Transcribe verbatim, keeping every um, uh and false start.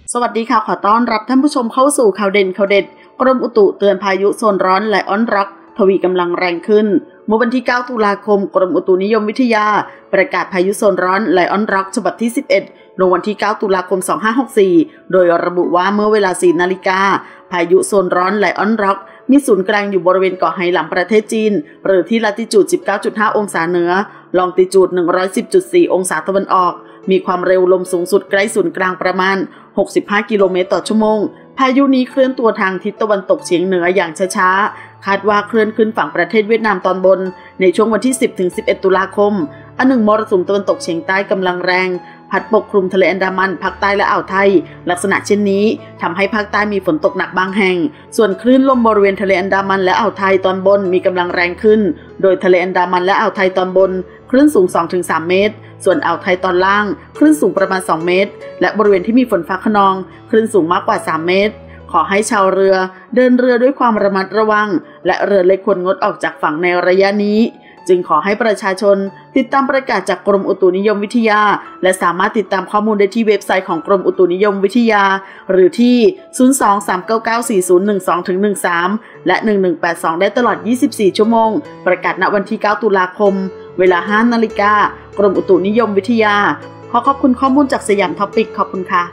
สวัสดีค่ะขอต้อนรับท่านผู้ชมเข้าสู่ข่าวเด่นข่าวเด็ดกรมอุตุเตือนพายุโซนร้อนไลออนร็อกทวีกำลังแรงขึ้นเมื่อวันที่เก้าตุลาคมกรมอุตุนิยมวิทยาประกาศพายุโซนร้อนไลออนร็อกฉบับที่สิบเอ็ดลงวันที่เก้าตุลาคมสองพันห้าร้อยหกสิบสี่โดยระบุว่าเมื่อเวลาสี่นาฬิกาพายุโซนร้อนไลออนร็อกมีศูนย์กลางอยู่บริเวณเกาะไหหลำประเทศจีนหรือที่ลัติจูด สิบเก้าจุดห้า องศาเหนือลองติจูด หนึ่งร้อยสิบจุดสี่ องศาตะวันออกมีความเร็วลมสูงสุดใกล้ศูนย์กลางประมาณหกสิบห้ากิโลเมตรต่อชั่วโมงพายุนี้เคลื่อนตัวทางทิศตะวันตกเฉียงเหนืออย่างช้าๆคาดว่าเคลื่อนขึ้นฝั่งประเทศเวียดนามตอนบนในช่วงวันที่ สิบถึงสิบเอ็ด ตุลาคมอันหนึ่งมรสุมตะวันตกเฉียงใต้กำลังแรงพัดปกคลุมทะเลอันดามันภาคใต้และอ่าวไทยลักษณะเช่นนี้ทำให้ภาคใต้มีฝนตกหนักบางแห่งส่วนคลื่นลมบริเวณทะเลอันดามันและอ่าวไทยตอนบนมีกำลังแรงขึ้นโดยทะเลอันดามันและอ่าวไทยตอนบนคลื่นสูง สองถึงสาม เมตรส่วนอ่าวไทยตอนล่างคลื่นสูงประมาณสองเมตรและบริเวณที่มีฝนฟ้าคะนองคลื่นสูงมากกว่าสามเมตรขอให้ชาวเรือเดินเรือด้วยความระมัดระวังและเรือเล็กควรงดออกจากฝั่งในระยะนี้จึงขอให้ประชาชนติดตามประกาศจากกรมอุตุนิยมวิทยาและสามารถติดตามข้อมูลได้ที่เว็บไซต์ของกรมอุตุนิยมวิทยาหรือที่ ศูนย์ สอง สาม เก้า เก้า สี่ ศูนย์ หนึ่ง สอง หนึ่ง สาม และ หนึ่ง หนึ่ง แปด สอง ได้ตลอด ยี่สิบสี่ ชั่วโมงประกาศณวันที่ เก้า ตุลาคมเวลา ห้า นาฬิกากรมอุตุนิยมวิทยาขอขอบคุณข้อมูลจากสยามท็อปิกขอบคุณค่ะ